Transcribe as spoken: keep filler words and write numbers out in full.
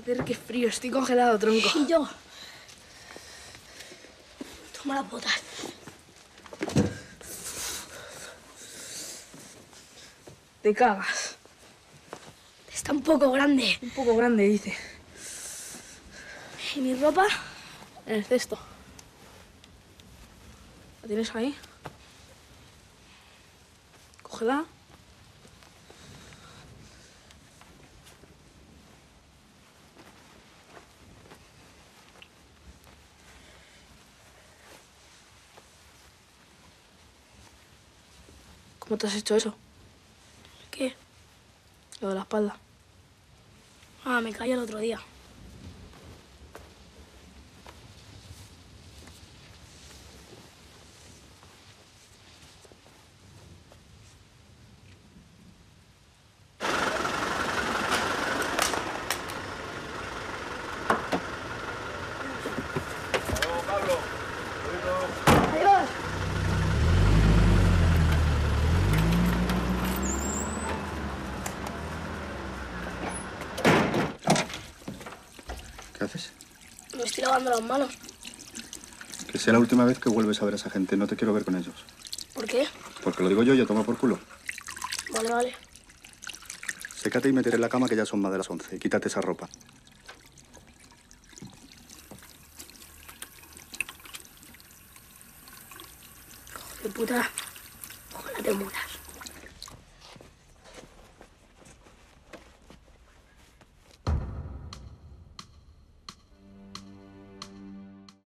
Joder, qué frío. Estoy congelado, tronco. Y yo. Toma las botas. Te cagas. Está un poco grande. Un poco grande, dice. ¿Y mi ropa? En el cesto. ¿La tienes ahí? Cógela. ¿Cómo te has hecho eso? ¿Qué? Lo de la espalda. Ah, me caí el otro día. Adiós. ¿Qué haces? Me estoy lavando las manos. Que sea la última vez que vuelves a ver a esa gente. No te quiero ver con ellos. ¿Por qué? Porque lo digo yo, yo tomo por culo. Vale, vale. Sécate y métete en la cama que ya son más de las once. Y quítate esa ropa. Hijo de puta. Ojalá te mueras.